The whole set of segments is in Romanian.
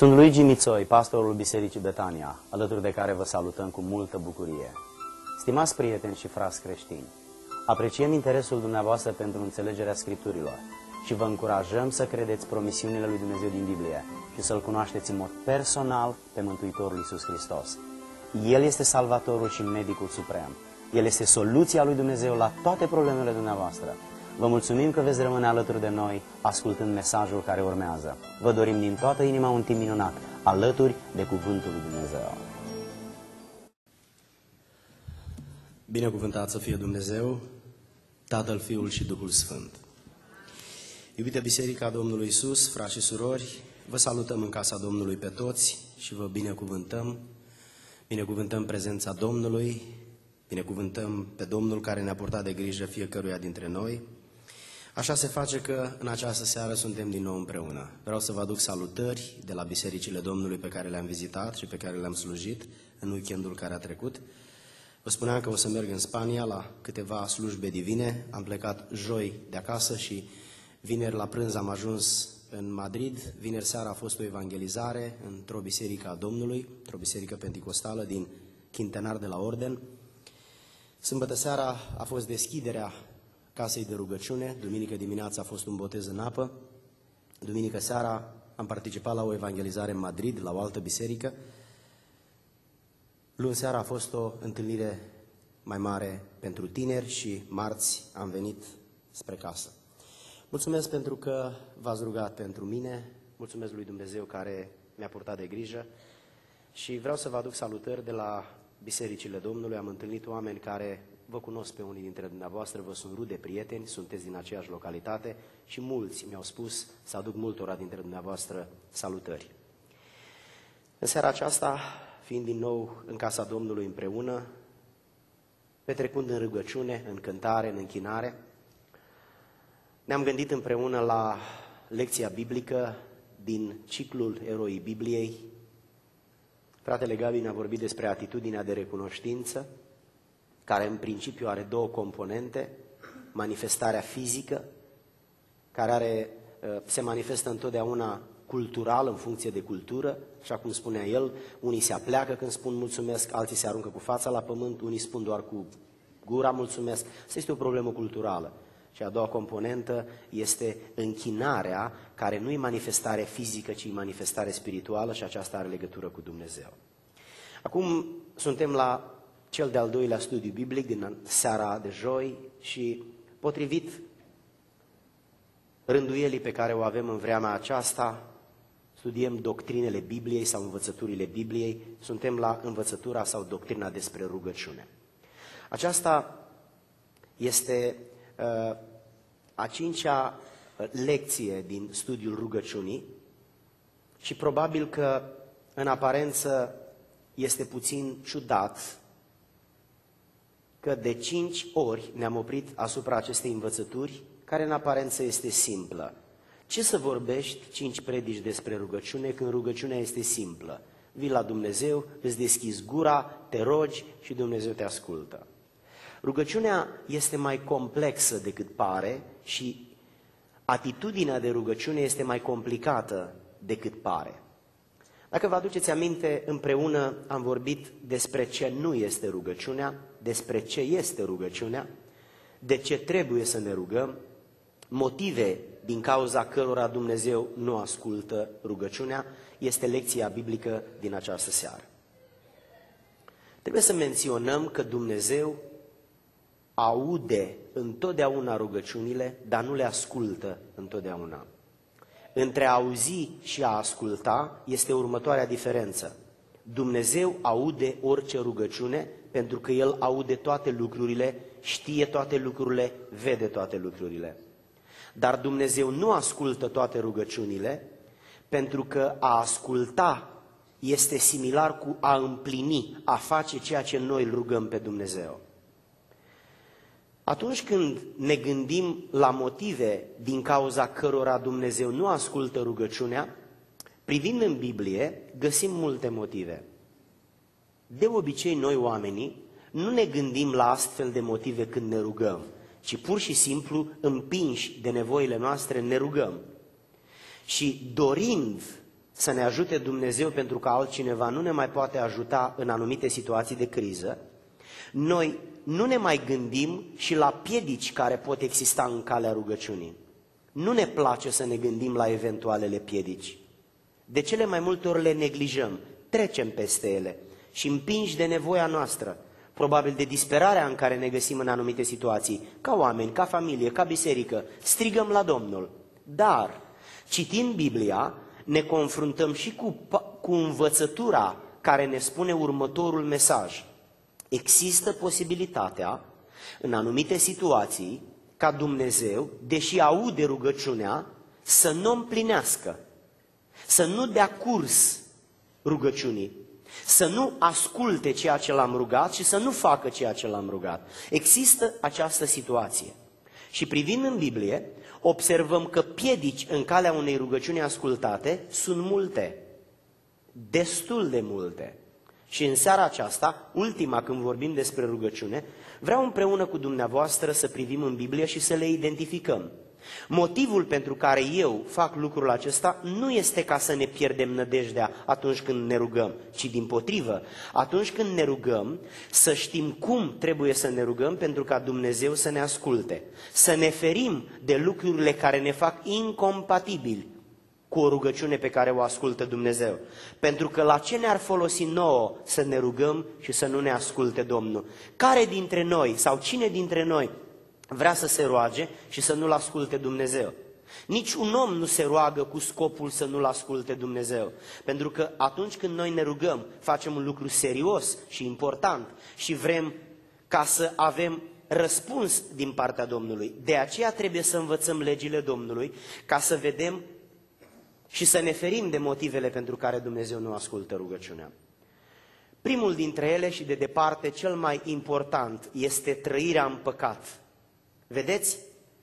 Sunt Luigi Mițoi, pastorul Bisericii Betania, alături de care vă salutăm cu multă bucurie. Stimați prieteni și frați creștini, apreciem interesul dumneavoastră pentru înțelegerea Scripturilor și vă încurajăm să credeți promisiunile lui Dumnezeu din Biblie și să-L cunoașteți în mod personal pe Mântuitorul Iisus Hristos. El este Salvatorul și Medicul Suprem. El este soluția lui Dumnezeu la toate problemele dumneavoastră. Vă mulțumim că veți rămâne alături de noi, ascultând mesajul care urmează. Vă dorim din toată inima un timp minunat, alături de Cuvântul lui Dumnezeu. Binecuvântat să fie Dumnezeu, Tatăl, Fiul și Duhul Sfânt. Iubită Biserica Domnului Iisus, frați și surori, vă salutăm în casa Domnului pe toți și vă binecuvântăm. Binecuvântăm prezența Domnului, binecuvântăm pe Domnul care ne-a purtat de grijă fiecăruia dintre noi. Așa se face că în această seară suntem din nou împreună. Vreau să vă aduc salutări de la bisericile Domnului pe care le-am vizitat și pe care le-am slujit în weekendul care a trecut. Vă spuneam că o să merg în Spania la câteva slujbe divine. Am plecat joi de acasă și vineri la prânz am ajuns în Madrid. Vineri seara a fost o evangelizare într-o biserică a Domnului, într-o biserică penticostală din Quintanar de la Orden. Sâmbătă seara a fost deschiderea casei de rugăciune, duminică dimineața a fost un botez în apă, duminică seara am participat la o evangelizare în Madrid, la o altă biserică, luni seara a fost o întâlnire mai mare pentru tineri și marți am venit spre casă. Mulțumesc pentru că v-ați rugat pentru mine, mulțumesc lui Dumnezeu care mi-a purtat de grijă și vreau să vă aduc salutări de la bisericile Domnului. Am întâlnit oameni care vă cunosc pe unii dintre dumneavoastră, vă sunt rude prieteni, sunteți din aceeași localitate și mulți mi-au spus să aduc multora dintre dumneavoastră salutări. În seara aceasta, fiind din nou în casa Domnului împreună, petrecând în rugăciune, în cântare, în închinare, ne-am gândit împreună la lecția biblică din ciclul Eroii Bibliei. Fratele Gabi ne-a vorbit despre atitudinea de recunoștință, care în principiu are două componente, manifestarea fizică, care se manifestă întotdeauna cultural, în funcție de cultură, așa cum spunea el, unii se apleacă când spun mulțumesc, alții se aruncă cu fața la pământ, unii spun doar cu gura mulțumesc. Asta este o problemă culturală. Și a doua componentă este închinarea, care nu e manifestare fizică, ci e manifestare spirituală și aceasta are legătură cu Dumnezeu. Acum suntem la cel de-al doilea studiu biblic din seara de joi și potrivit rânduielii pe care o avem în vremea aceasta, studiem doctrinele Bibliei sau învățăturile Bibliei, suntem la învățătura sau doctrina despre rugăciune. Aceasta este a cincea lecție din studiul rugăciunii și probabil că în aparență este puțin ciudat că de 5 ori ne-am oprit asupra acestei învățături, care în aparență este simplă. Ce să vorbești 5 predici despre rugăciune când rugăciunea este simplă? Vii la Dumnezeu, îți deschizi gura, te rogi și Dumnezeu te ascultă. Rugăciunea este mai complexă decât pare și atitudinea de rugăciune este mai complicată decât pare. Dacă vă aduceți aminte, împreună am vorbit despre ce nu este rugăciunea, despre ce este rugăciunea, de ce trebuie să ne rugăm, motive din cauza cărora Dumnezeu nu ascultă rugăciunea, este lecția biblică din această seară. Trebuie să menționăm că Dumnezeu aude întotdeauna rugăciunile, dar nu le ascultă întotdeauna. Între a auzi și a asculta este următoarea diferență. Dumnezeu aude orice rugăciune pentru că El aude toate lucrurile, știe toate lucrurile, vede toate lucrurile. Dar Dumnezeu nu ascultă toate rugăciunile pentru că a asculta este similar cu a împlini, a face ceea ce noi îl rugăm pe Dumnezeu. Atunci când ne gândim la motive din cauza cărora Dumnezeu nu ascultă rugăciunea, privind în Biblie, găsim multe motive. De obicei, noi oamenii nu ne gândim la astfel de motive când ne rugăm, ci pur și simplu, împinși de nevoile noastre, ne rugăm. Și dorind să ne ajute Dumnezeu pentru că altcineva nu ne mai poate ajuta în anumite situații de criză, noi nu ne mai gândim și la piedici care pot exista în calea rugăciunii. Nu ne place să ne gândim la eventualele piedici. De cele mai multe ori le neglijăm, trecem peste ele și împinși de nevoia noastră, probabil de disperarea în care ne găsim în anumite situații, ca oameni, ca familie, ca biserică, strigăm la Domnul. Dar, citind Biblia, ne confruntăm și cu învățătura care ne spune următorul mesaj. Există posibilitatea, în anumite situații, ca Dumnezeu, deși aude rugăciunea, să nu împlinească, să nu dea curs rugăciunii, să nu asculte ceea ce l-am rugat și să nu facă ceea ce l-am rugat. Există această situație. Și privind în Biblie, observăm că piedici în calea unei rugăciuni ascultate sunt multe, destul de multe. Și în seara aceasta, ultima când vorbim despre rugăciune, vreau împreună cu dumneavoastră să privim în Biblie și să le identificăm. Motivul pentru care eu fac lucrul acesta nu este ca să ne pierdem nădejdea atunci când ne rugăm, ci dimpotrivă, atunci când ne rugăm, să știm cum trebuie să ne rugăm pentru ca Dumnezeu să ne asculte, să ne ferim de lucrurile care ne fac incompatibili cu o rugăciune pe care o ascultă Dumnezeu. Pentru că la ce ne-ar folosi nouă să ne rugăm și să nu ne asculte Domnul? Care dintre noi sau cine dintre noi vrea să se roage și să nu-L asculte Dumnezeu? Nici un om nu se roagă cu scopul să nu-L asculte Dumnezeu. Pentru că atunci când noi ne rugăm, facem un lucru serios și important și vrem ca să avem răspuns din partea Domnului. De aceea trebuie să învățăm legile Domnului ca să vedem și să ne ferim de motivele pentru care Dumnezeu nu ascultă rugăciunea. Primul dintre ele și de departe cel mai important este trăirea în păcat. Vedeți?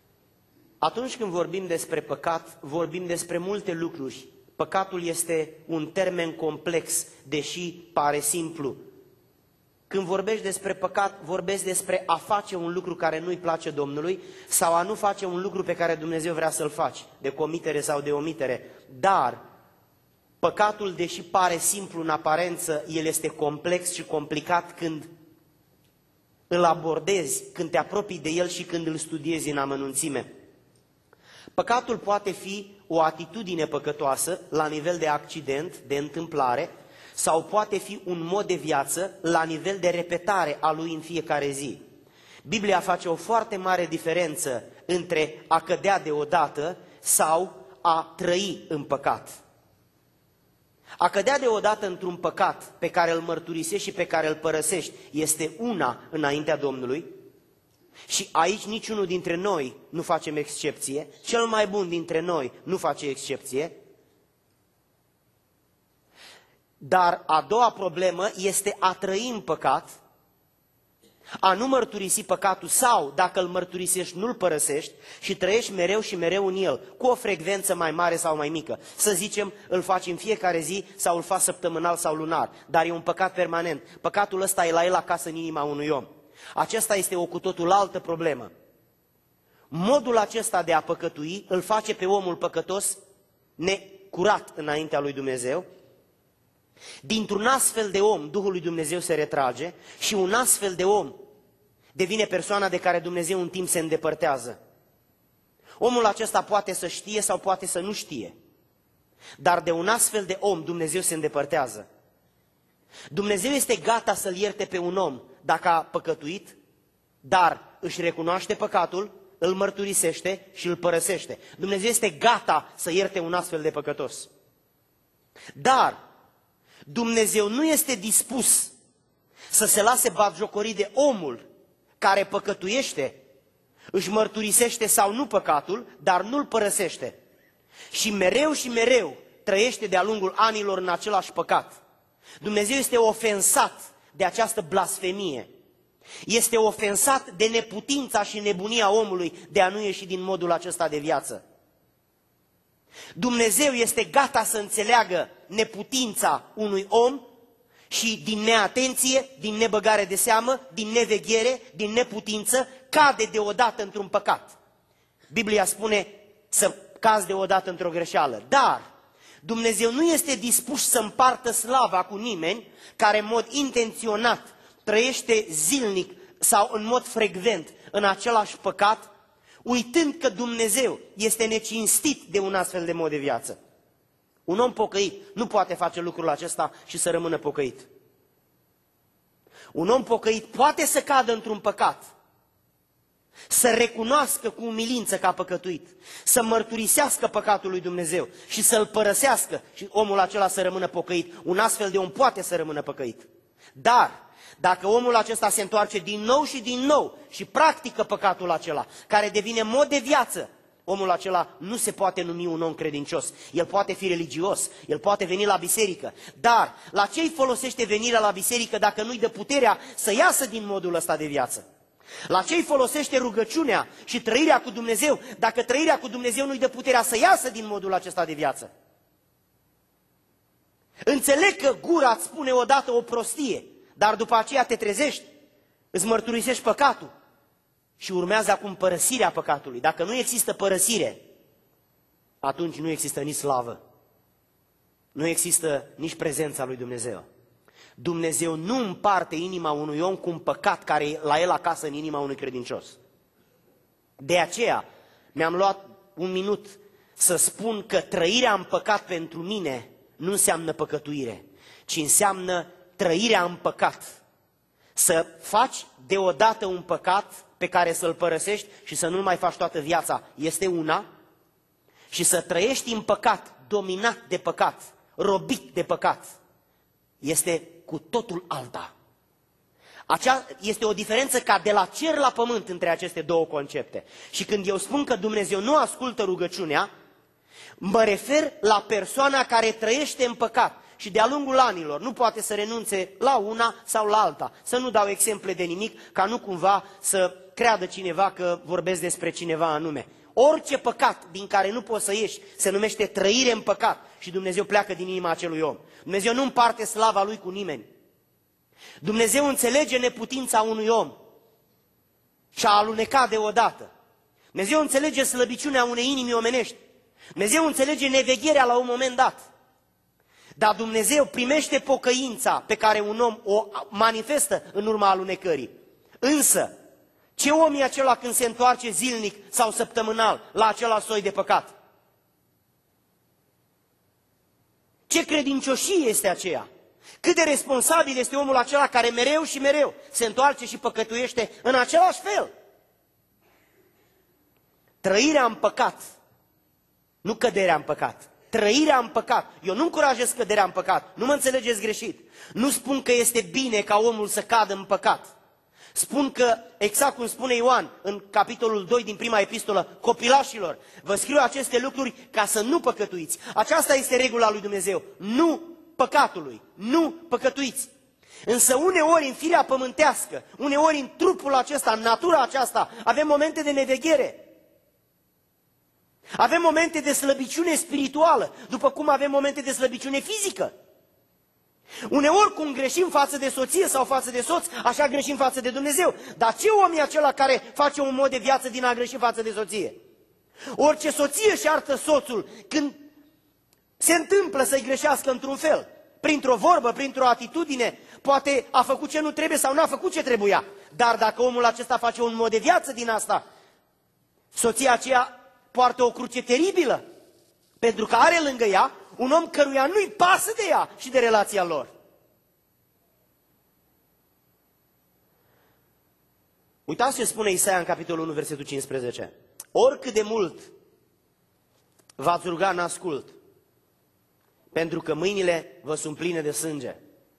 Atunci când vorbim despre păcat, vorbim despre multe lucruri. Păcatul este un termen complex, deși pare simplu. Când vorbești despre păcat, vorbești despre a face un lucru care nu-i place Domnului sau a nu face un lucru pe care Dumnezeu vrea să-l faci, de comitere sau de omitere. Dar păcatul, deși pare simplu în aparență, el este complex și complicat când îl abordezi, când te apropii de el și când îl studiezi în amănunțime. Păcatul poate fi o atitudine păcătoasă la nivel de accident, de întâmplare, sau poate fi un mod de viață la nivel de repetare a lui în fiecare zi. Biblia face o foarte mare diferență între a cădea deodată sau a trăi în păcat. A cădea deodată într-un păcat pe care îl mărturisești și pe care îl părăsești este una înaintea Domnului și aici niciunul dintre noi nu facem excepție, cel mai bun dintre noi nu face excepție. Dar a doua problemă este a trăi în păcat, a nu mărturisi păcatul sau, dacă îl mărturisești, nu-l părăsești și trăiești mereu și mereu în el, cu o frecvență mai mare sau mai mică. Să zicem, îl faci în fiecare zi sau îl faci săptămânal sau lunar, dar e un păcat permanent. Păcatul ăsta e la el acasă în inima unui om. Aceasta este o cu totul altă problemă. Modul acesta de a păcătui îl face pe omul păcătos necurat înaintea lui Dumnezeu. Dintr-un astfel de om, Duhul lui Dumnezeu se retrage și un astfel de om devine persoana de care Dumnezeu în timp se îndepărtează. Omul acesta poate să știe sau poate să nu știe, dar de un astfel de om Dumnezeu se îndepărtează. Dumnezeu este gata să-l ierte pe un om dacă a păcătuit, dar își recunoaște păcatul, îl mărturisește și îl părăsește. Dumnezeu este gata să ierte un astfel de păcătos. Dar Dumnezeu nu este dispus să se lase batjocorit de omul care păcătuiește, își mărturisește sau nu păcatul, dar nu-l părăsește. Și mereu trăiește de-a lungul anilor în același păcat. Dumnezeu este ofensat de această blasfemie. Este ofensat de neputința și nebunia omului de a nu ieși din modul acesta de viață. Dumnezeu este gata să înțeleagă neputința unui om și din neatenție, din nebăgare de seamă, din neveghere, din neputință, cade deodată într-un păcat. Biblia spune să cazi deodată într-o greșeală, dar Dumnezeu nu este dispus să împartă slava cu nimeni care în mod intenționat trăiește zilnic sau în mod frecvent în același păcat, uitând că Dumnezeu este necinstit de un astfel de mod de viață. Un om pocăit nu poate face lucrul acesta și să rămână pocăit. Un om pocăit poate să cadă într-un păcat, să recunoască cu umilință că a păcătuit, să mărturisească păcatul lui Dumnezeu și să-l părăsească și omul acela să rămână pocăit. Un astfel de om poate să rămână păcăit. Dar dacă omul acesta se întoarce din nou și din nou și practică păcatul acela, care devine mod de viață, omul acela nu se poate numi un om credincios. El poate fi religios, el poate veni la biserică, dar la ce îi folosește venirea la biserică dacă nu-i dă puterea să iasă din modul ăsta de viață? La ce îi folosește rugăciunea și trăirea cu Dumnezeu dacă trăirea cu Dumnezeu nu-i dă puterea să iasă din modul acesta de viață? Înțeleg că gura îți spune odată o prostie, dar după aceea te trezești, îți mărturisești păcatul și urmează acum părăsirea păcatului. Dacă nu există părăsire, atunci nu există nici slavă, nu există nici prezența lui Dumnezeu. Dumnezeu nu împarte inima unui om cu un păcat care e la el acasă în inima unui credincios. De aceea mi-am luat un minut să spun că trăirea în păcat pentru mine nu înseamnă păcătuire, ci înseamnă trăirea în păcat. Să faci deodată un păcat pe care să-l părăsești și să nu-l mai faci toată viața este una, și să trăiești în păcat, dominat de păcat, robit de păcat, este cu totul alta. Aceea este o diferență ca de la cer la pământ între aceste două concepte. Și când eu spun că Dumnezeu nu ascultă rugăciunea, mă refer la persoana care trăiește în păcat și de-a lungul anilor nu poate să renunțe la una sau la alta. Să nu dau exemple de nimic, ca nu cumva să creadă cineva că vorbesc despre cineva anume. Orice păcat din care nu poți să ieși se numește trăire în păcat și Dumnezeu pleacă din inima acelui om. Dumnezeu nu împarte slava Lui cu nimeni. Dumnezeu înțelege neputința unui om și a alunecat deodată. Dumnezeu înțelege slăbiciunea unei inimi omenești. Dumnezeu înțelege nevegherea la un moment dat. Dar Dumnezeu primește pocăința pe care un om o manifestă în urma alunecării. Însă, ce om e acela când se întoarce zilnic sau săptămânal la acela soi de păcat? Ce credincioșie este aceea? Cât de responsabil este omul acela care mereu și mereu se întoarce și păcătuiește în același fel? Trăirea în păcat, nu căderea în păcat. Trăirea în păcat. Eu nu încurajez căderea în păcat, nu mă înțelegeți greșit. Nu spun că este bine ca omul să cadă în păcat. Spun că, exact cum spune Ioan în capitolul 2 din prima epistolă, copilașilor, vă scriu aceste lucruri ca să nu păcătuiți. Aceasta este regula lui Dumnezeu. Nu păcatului, nu păcătuiți. Însă uneori în firea pământească, uneori în trupul acesta, în natura aceasta, avem momente de neveghere. Avem momente de slăbiciune spirituală, după cum avem momente de slăbiciune fizică. Uneori cum greșim față de soție sau față de soț, așa greșim față de Dumnezeu. Dar ce om e acela care face un mod de viață din a greși față de soție? Orice soție își artă soțul când se întâmplă să-i greșească într-un fel, printr-o vorbă, printr-o atitudine, poate a făcut ce nu trebuie sau nu a făcut ce trebuia. Dar dacă omul acesta face un mod de viață din asta, soția aceea poartă o cruce teribilă, pentru că are lângă ea un om căruia nu-i pasă de ea și de relația lor. Uitați ce spune Isaia în capitolul 1, versetul 15. Oricât de mult v-ați ruga, n-ascult, pentru că mâinile vă sunt pline de sânge.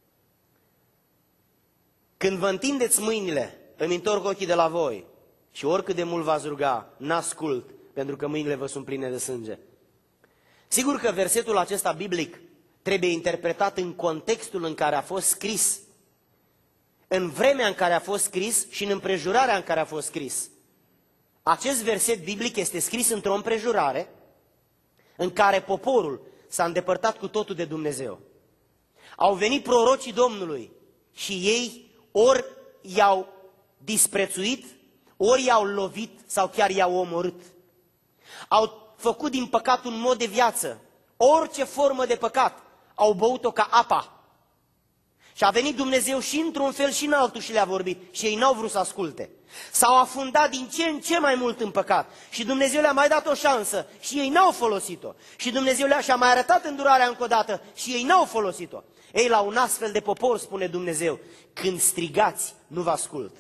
Când vă întindeți mâinile, îmi întorc ochii de la voi și oricât de mult v-ați ruga, n-ascult, pentru că mâinile vă sunt pline de sânge. Sigur că versetul acesta biblic trebuie interpretat în contextul în care a fost scris, în vremea în care a fost scris și în împrejurarea în care a fost scris. Acest verset biblic este scris într-o împrejurare în care poporul s-a îndepărtat cu totul de Dumnezeu. Au venit prorocii Domnului și ei ori i-au disprețuit, ori i-au lovit sau chiar i-au omorât. Au făcut din păcat un mod de viață, Orice formă de păcat au băut-o ca apa. Și a venit Dumnezeu și într-un fel și în altul și le-a vorbit și ei n-au vrut să asculte. S-au afundat din ce în ce mai mult în păcat și Dumnezeu le-a mai dat o șansă și ei n-au folosit-o. Și Dumnezeu și-a mai arătat îndurarea încă o dată și ei n-au folosit-o. Ei, la un astfel de popor, spune Dumnezeu, când strigați, nu vă ascult.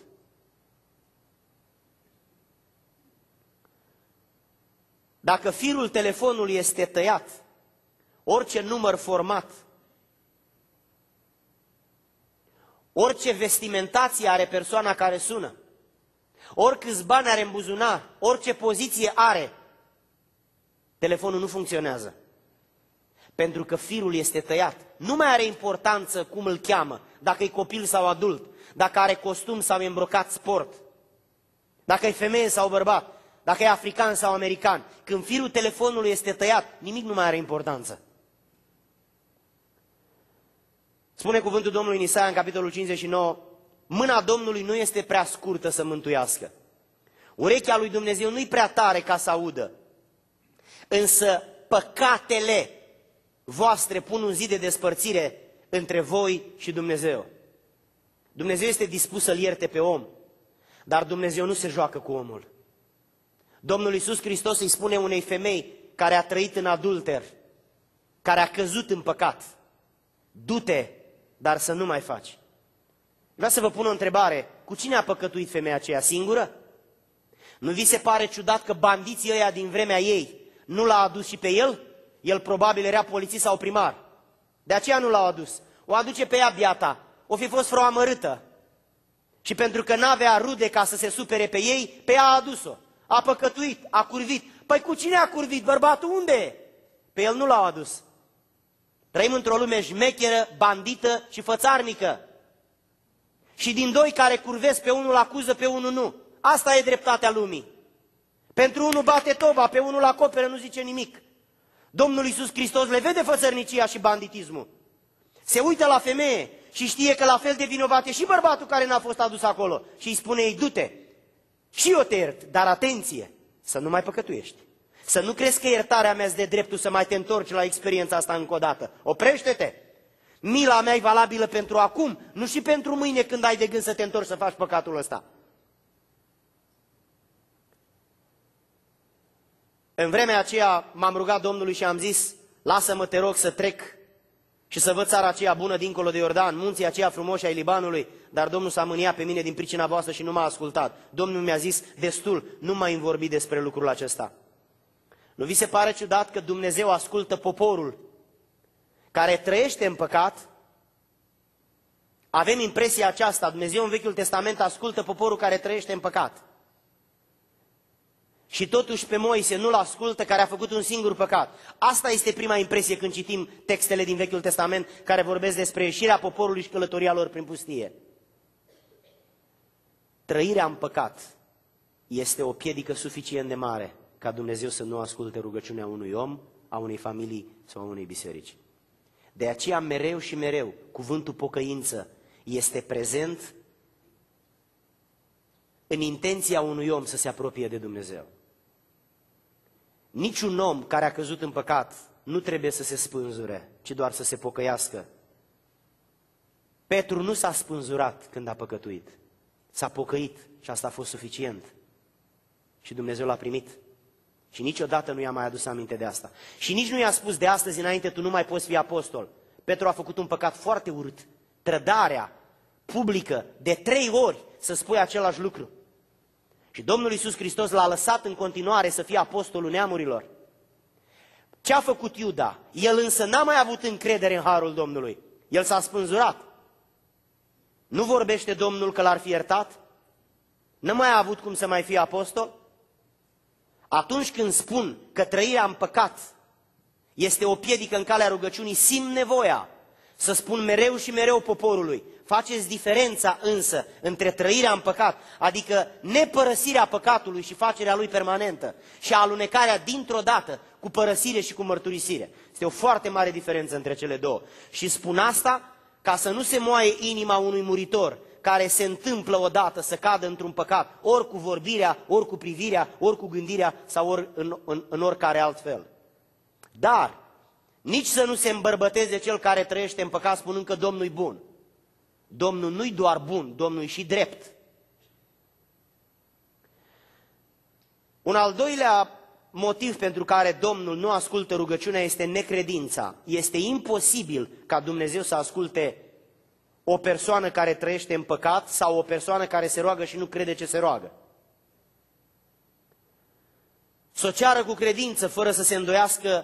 Dacă firul telefonului este tăiat, orice număr format, orice vestimentație are persoana care sună, oricâți bani are în buzunar, orice poziție are, telefonul nu funcționează. Pentru că firul este tăiat. Nu mai are importanță cum îl cheamă, dacă e copil sau adult, dacă are costum sau e îmbrăcat sport, dacă e femeie sau bărbat, dacă e african sau american. Când firul telefonului este tăiat, nimic nu mai are importanță. Spune cuvântul Domnului în Isaia, în capitolul 59, mâna Domnului nu este prea scurtă să mântuiască. Urechea lui Dumnezeu nu-i prea tare ca să audă. Însă păcatele voastre pun un zid de despărțire între voi și Dumnezeu. Dumnezeu este dispus să-l ierte pe om, dar Dumnezeu nu se joacă cu omul. Domnul Iisus Hristos îi spune unei femei care a trăit în adulter, care a căzut în păcat, du-te, dar să nu mai faci. Vreau să vă pun o întrebare. Cu cine a păcătuit femeia aceea? Singură? Nu vi se pare ciudat că bandiții ăia din vremea ei nu l-a adus și pe el? El probabil era polițist sau primar. De aceea nu l-au adus. O aduce pe ea biata. O fi fost vreo amărâtă. Și pentru că n-avea rude ca să se supere pe ei, pe ea a adus-o. A păcătuit, a curvit. Păi cu cine a curvit? Bărbatul unde e? Pe el nu l-au adus. Trăim într-o lume șmecheră, bandită și fățarnică. Și din doi care curvesc, pe unul acuză, pe unul nu. Asta e dreptatea lumii. Pentru unul bate toba, pe unul acoperă, nu zice nimic. Domnul Iisus Hristos le vede fățărnicia și banditismul. Se uită la femeie și știe că la fel de vinovat e și bărbatul care n-a fost adus acolo. Și îi spune ei, du-te. Și eu te iert, dar atenție, să nu mai păcătuiești. Să nu crezi că iertarea mea îți dă dreptul să mai te întorci la experiența asta încă o dată. Oprește-te! Mila mea e valabilă pentru acum, nu și pentru mâine când ai de gând să te întorci să faci păcatul ăsta. În vremea aceea m-am rugat Domnului și am zis, lasă-mă, te rog, să trec și să văd țara aceea bună dincolo de Iordan, munții aceia frumoși ai Libanului, dar Domnul s-a mâniat pe mine din pricina voastră și nu m-a ascultat. Domnul mi-a zis, destul, nu mai îmi vorbi despre lucrul acesta. Nu vi se pare ciudat că Dumnezeu ascultă poporul care trăiește în păcat? Avem impresia aceasta, Dumnezeu în Vechiul Testament ascultă poporul care trăiește în păcat. Și totuși pe Moise nu-l ascultă, care a făcut un singur păcat. Asta este prima impresie când citim textele din Vechiul Testament care vorbesc despre ieșirea poporului și călătoria lor prin pustie. Trăirea în păcat este o piedică suficient de mare ca Dumnezeu să nu asculte rugăciunea unui om, a unei familii sau a unei biserici. De aceea mereu și mereu cuvântul pocăință este prezent în intenția unui om să se apropie de Dumnezeu. Niciun om care a căzut în păcat nu trebuie să se spânzure, ci doar să se pocăiască. Petru nu s-a spânzurat când a păcătuit. S-a pocăit și asta a fost suficient. Și Dumnezeu l-a primit. Și niciodată nu i-a mai adus aminte de asta. Și nici nu i-a spus de astăzi înainte, tu nu mai poți fi apostol. Petru a făcut un păcat foarte urât. Trădarea publică de 3 ori să spui același lucru. Și Domnul Iisus Hristos l-a lăsat în continuare să fie apostolul neamurilor. Ce a făcut Iuda? El însă n-a mai avut încredere în harul Domnului. El s-a spânzurat. Nu vorbește Domnul că l-ar fi iertat? Nu mai a avut cum să mai fie apostol? Atunci când spun că trăirea în păcat este o piedică în calea rugăciunii, simt nevoia să spun mereu și mereu poporului, faceți diferența însă între trăirea în păcat, adică nepărăsirea păcatului și facerea lui permanentă, și alunecarea dintr-o dată cu părăsire și cu mărturisire. Este o foarte mare diferență între cele două. Și spun asta ca să nu se moaie inima unui muritor care se întâmplă odată să cadă într-un păcat, ori cu vorbirea, ori cu privirea, ori cu gândirea sau ori în oricare alt fel. Dar Nici să nu se îmbărbăteze cel care trăiește în păcat spunând că Domnul-i bun. Domnul nu-i doar bun, Domnul-i și drept. Un al doilea motiv pentru care Domnul nu ascultă rugăciunea este necredința. Este imposibil ca Dumnezeu să asculte o persoană care trăiește în păcat sau o persoană care se roagă și nu crede ce se roagă. Să o ceară cu credință, fără să se îndoiască.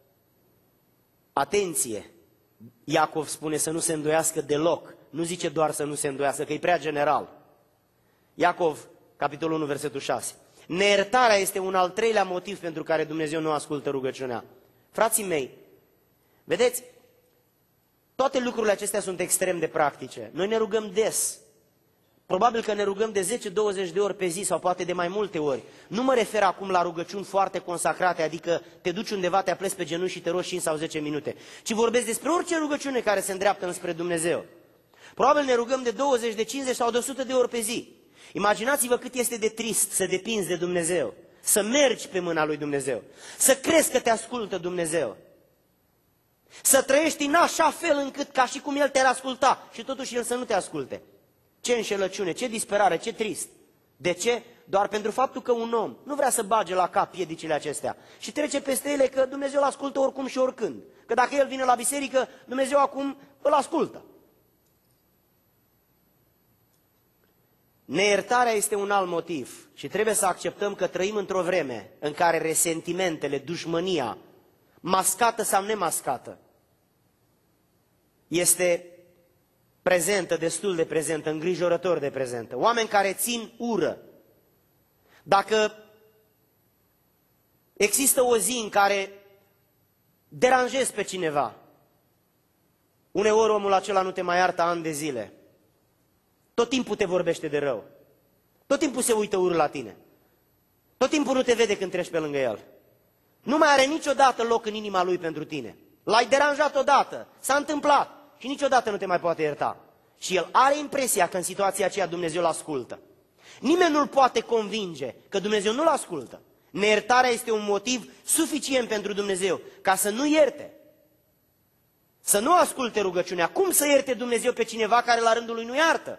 Atenție! Iacov spune să nu se îndoiască deloc. Nu zice doar să nu se îndoiască, că e prea general. Iacov, capitolul 1, versetul 6. Neiertarea este un al treilea motiv pentru care Dumnezeu nu ascultă rugăciunea. Frații mei, vedeți, toate lucrurile acestea sunt extrem de practice. Noi ne rugăm des. Probabil că ne rugăm de 10-20 de ori pe zi sau poate de mai multe ori. Nu mă refer acum la rugăciuni foarte consacrate, adică te duci undeva, te apleci pe genunchi și te rogi 5 sau 10 minute, ci vorbesc despre orice rugăciune care se îndreaptă înspre Dumnezeu. Probabil ne rugăm de 20, de 50 sau de 100 de ori pe zi. Imaginați-vă cât este de trist să depinzi de Dumnezeu, să mergi pe mâna lui Dumnezeu, să crezi că te ascultă Dumnezeu, să trăiești în așa fel încât ca și cum El te-ar asculta și totuși El să nu te asculte. Ce înșelăciune, ce disperare, ce trist. De ce? Doar pentru faptul că un om nu vrea să bage la cap piedicile acestea și trece peste ele că Dumnezeu îl ascultă oricum și oricând. Că dacă el vine la biserică, Dumnezeu acum îl ascultă. Neiertarea este un alt motiv și trebuie să acceptăm că trăim într-o vreme în care resentimentele, dușmânia, mascată sau nemascată, este prezentă, destul de prezentă, îngrijorător de prezentă. Oameni care țin ură. Dacă există o zi în care deranjezi pe cineva, uneori omul acela nu te mai iartă ani de zile. Tot timpul te vorbește de rău. Tot timpul se uită urât la tine. Tot timpul nu te vede când treci pe lângă el. Nu mai are niciodată loc în inima lui pentru tine. L-ai deranjat odată, s-a întâmplat și niciodată nu te mai poate ierta. Și el are impresia că în situația aceea Dumnezeu îl ascultă. Nimeni nu-l poate convinge că Dumnezeu nu-l ascultă. Neiertarea este un motiv suficient pentru Dumnezeu ca să nu ierte. Să nu asculte rugăciunea. Cum să ierte Dumnezeu pe cineva care la rândul lui nu iartă?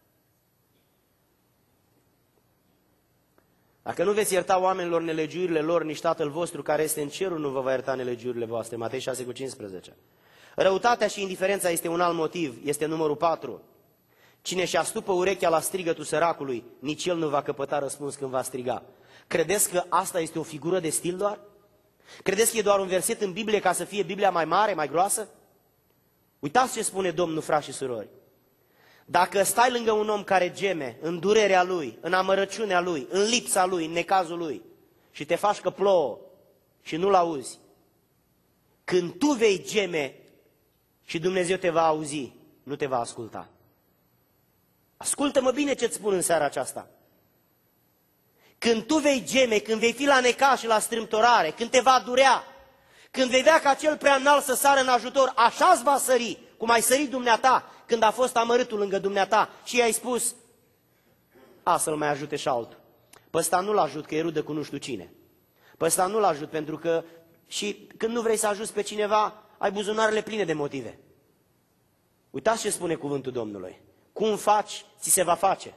Dacă nu veți ierta oamenilor nelegiuirile lor, nici Tatăl vostru care este în cerul nu vă va ierta nelegiuirile voastre. Matei 6,15. Răutatea și indiferența este un alt motiv, este numărul 4. Cine și astupă urechea la strigătul săracului, nici el nu va căpăta răspuns când va striga. Credeți că asta este o figură de stil doar? Credeți că e doar un verset în Biblie ca să fie Biblia mai mare, mai groasă? Uitați ce spune Domnul, frați și surori. Dacă stai lângă un om care geme în durerea lui, în amărăciunea lui, în lipsa lui, în necazul lui și te faci că plouă și nu-l auzi, când tu vei geme și Dumnezeu te va auzi, nu te va asculta. Ascultă-mă bine ce-ți spun în seara aceasta. Când tu vei geme, când vei fi la necaz și la strâmtorare, când te va durea, când vei vedea că acel prea înalt să sară în ajutor, așa-ți va sări, cum ai sărit dumneata când a fost amărâtul lângă dumneata și i-ai spus, a, să-l mai ajute și altul. Pe ăsta nu-l ajut că e rudă cu nu știu cine. Pe ăsta nu-l ajut pentru că și când nu vrei să ajuți pe cineva, ai buzunarele pline de motive. Uitați ce spune cuvântul Domnului. Cum faci, ți se va face.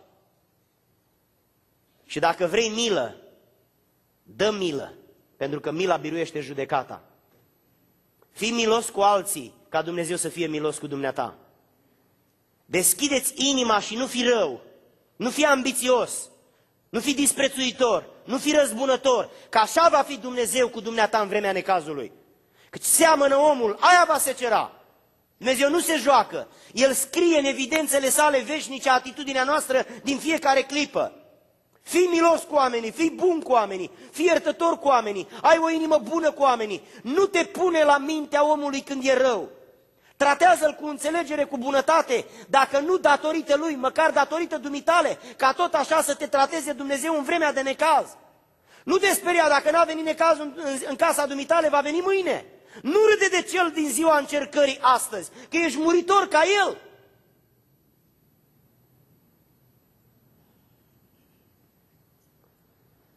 Și dacă vrei milă, dă milă, pentru că mila biruiește judecata. Fii milos cu alții, ca Dumnezeu să fie milos cu dumneata. Deschideți inima și nu fi rău, nu fi ambițios, nu fi disprețuitor, nu fi răzbunător, că așa va fi Dumnezeu cu dumneata în vremea necazului. Cât seamănă omul, aia va secera. Dumnezeu nu se joacă, El scrie în evidențele sale veșnice atitudinea noastră din fiecare clipă. Fii milos cu oamenii, fii bun cu oamenii, fii iertător cu oamenii, ai o inimă bună cu oamenii. Nu te pune la mintea omului când e rău. Tratează-l cu înțelegere, cu bunătate, dacă nu datorită lui, măcar datorită dumitale, ca tot așa să te trateze Dumnezeu în vremea de necaz. Nu te speria, dacă n-a venit necazul în casa dumitale, va veni mâine. Nu râde de cel din ziua încercării astăzi, că ești muritor ca el.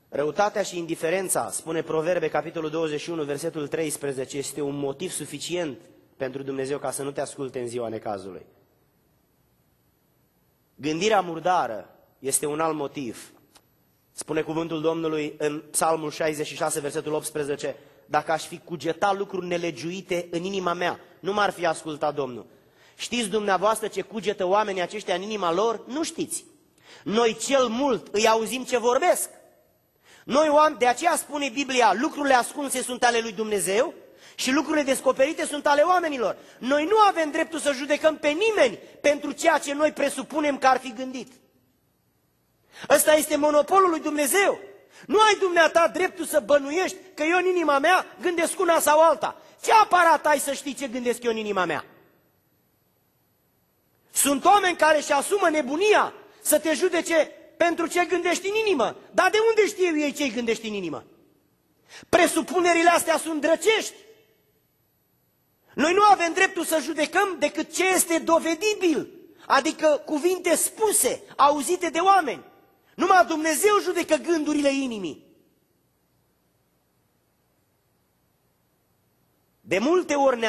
Răutatea și indiferența, spune Proverbe, capitolul 21, versetul 13, este un motiv suficient pentru Dumnezeu ca să nu te asculte în ziua necazului. Gândirea murdară este un alt motiv. Spune cuvântul Domnului în Psalmul 66, versetul 18, dacă aș fi cugetat lucruri nelegiuite în inima mea, nu m-ar fi ascultat Domnul. Știți dumneavoastră ce cugetă oamenii aceștia în inima lor? Nu știți. Noi cel mult îi auzim ce vorbesc. Noi oameni, de aceea spune Biblia, lucrurile ascunse sunt ale lui Dumnezeu și lucrurile descoperite sunt ale oamenilor. Noi nu avem dreptul să judecăm pe nimeni pentru ceea ce noi presupunem că ar fi gândit. Ăsta este monopolul lui Dumnezeu. Nu ai dumneata dreptul să bănuiești că eu în inima mea gândesc una sau alta. Ce aparat ai să știi ce gândesc eu în inima mea? Sunt oameni care își asumă nebunia să te judece pentru ce gândești în inimă. Dar de unde știu ei ce gândești în inimă? Presupunerile astea sunt drăcești. Noi nu avem dreptul să judecăm decât ce este dovedibil, adică cuvinte spuse, auzite de oameni. Numai Dumnezeu judecă gândurile inimii. De multe ori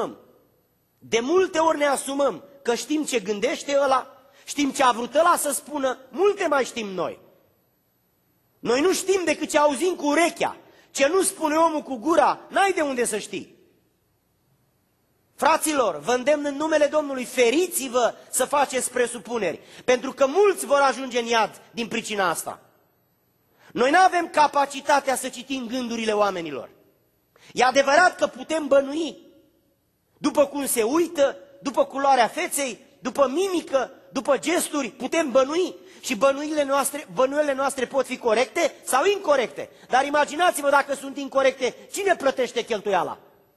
ne asumăm că știm ce gândește ăla, știm ce a vrut ăla să spună, multe mai știm noi. Noi nu știm decât ce auzim cu urechea, ce nu spune omul cu gura, n-ai de unde să știi. Fraților, vă îndemn în numele Domnului, feriți-vă să faceți presupuneri, pentru că mulți vor ajunge în iad din pricina asta. Noi nu avem capacitatea să citim gândurile oamenilor. E adevărat că putem bănui după cum se uită, după culoarea feței, după mimică, după gesturi, putem bănui și bănuielile noastre pot fi corecte sau incorecte. Dar imaginați-vă dacă sunt incorecte, cine plătește cheltuiala?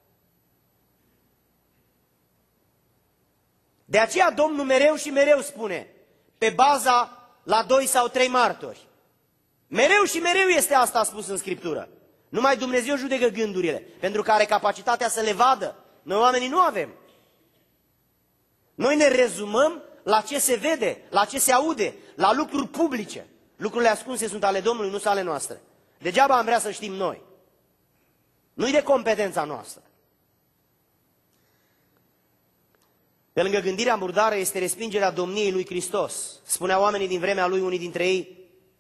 De aceea Domnul mereu și mereu spune, pe baza la 2 sau 3 martori. Mereu și mereu este asta spus în Scriptură. Numai Dumnezeu judecă gândurile, pentru că are capacitatea să le vadă. Noi oamenii nu avem. Noi ne rezumăm la ce se vede, la ce se aude, la lucruri publice. Lucrurile ascunse sunt ale Domnului, nu sunt ale noastre. Degeaba am vrea să știm noi. Nu-i de competența noastră. Pe lângă gândirea murdară este respingerea domniei lui Hristos. Spuneau oamenii din vremea lui, unii dintre ei,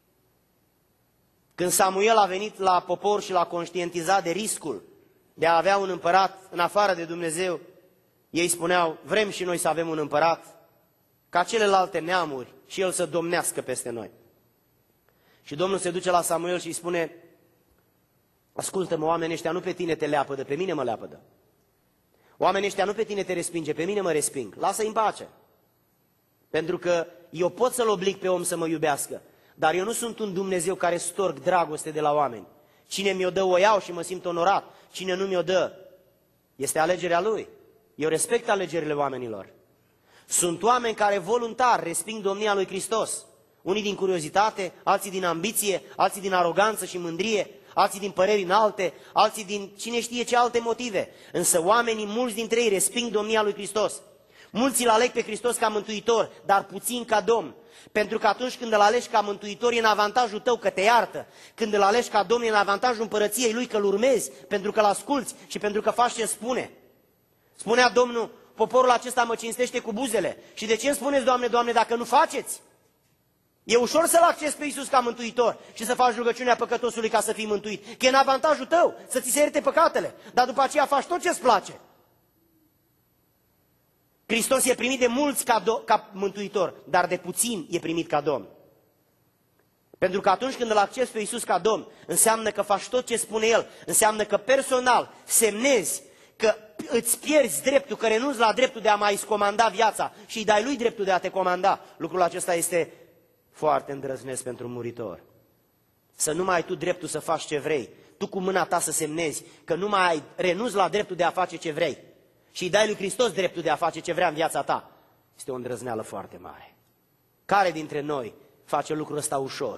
când Samuel a venit la popor și l-a conștientizat de riscul de a avea un împărat în afară de Dumnezeu, ei spuneau, vrem și noi să avem un împărat ca celelalte neamuri și el să domnească peste noi. Și Domnul se duce la Samuel și îi spune, ascultă-mă, oamenii ăștia nu pe tine te leapădă, pe mine mă leapădă. Oamenii ăștia nu pe tine te respinge, pe mine mă resping. Lasă-i în pace. Pentru că eu pot să-l oblig pe om să mă iubească, dar eu nu sunt un Dumnezeu care storc dragoste de la oameni. Cine mi-o dă o iau și mă simt onorat, cine nu mi-o dă, este alegerea lui. Eu respect alegerile oamenilor. Sunt oameni care voluntar resping domnia lui Hristos. Unii din curiozitate, alții din ambiție, alții din aroganță și mândrie, alții din păreri înalte, alții din cine știe ce alte motive. Însă oamenii, mulți dintre ei, resping domnia lui Hristos. Mulți îl aleg pe Hristos ca mântuitor, dar puțin ca Domn. Pentru că atunci când îl alegi ca mântuitor, e în avantajul tău că te iartă. Când îl alegi ca Domn, e în avantajul împărăției lui că îl urmezi, pentru că îl asculți și pentru că faci ce spune. Spunea Domnul, poporul acesta mă cinstește cu buzele. Și de ce îmi spuneți, Doamne, Doamne, dacă nu faceți? E ușor să-L accesi pe Iisus ca mântuitor și să faci rugăciunea păcătosului ca să fii mântuit. Că e în avantajul tău să ți se ierte păcatele, dar după aceea faci tot ce-ți place. Hristos e primit de mulți ca mântuitor, dar de puțin e primit ca Domn. Pentru că atunci când îl accesi pe Iisus ca Domn, înseamnă că faci tot ce spune El, înseamnă că personal semnezi că îți pierzi dreptul, că renunți la dreptul de a mai comanda viața și îi dai lui dreptul de a te comanda. Lucrul acesta este foarte îndrăznesc pentru un muritor. Să nu mai ai tu dreptul să faci ce vrei, tu cu mâna ta să semnezi că nu mai ai renunți la dreptul de a face ce vrei și îi dai lui Hristos dreptul de a face ce vrea în viața ta. Este o îndrăzneală foarte mare. Care dintre noi face lucrul ăsta ușor?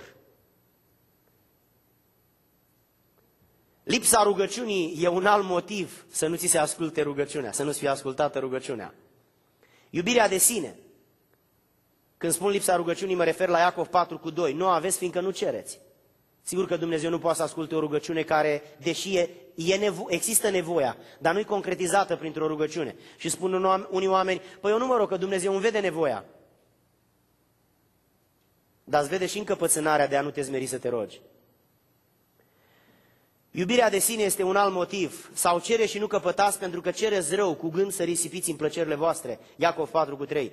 Lipsa rugăciunii e un alt motiv să nu ți se asculte rugăciunea, să nu-ți fie ascultată rugăciunea. Iubirea de sine. Când spun lipsa rugăciunii, mă refer la Iacov 4:2. Nu aveți fiindcă nu cereți. Sigur că Dumnezeu nu poate să asculte o rugăciune care, deși există nevoia, dar nu-i concretizată printr-o rugăciune. Și spun unii oameni, păi eu nu mă rog, că Dumnezeu îmi vede nevoia. Dar îți vede și încăpățânarea de a nu te smeri să te rogi. Iubirea de sine este un alt motiv. Sau cere și nu căpătați, pentru că cereți rău cu gând să risipiți în plăcerile voastre. Iacov 4:3.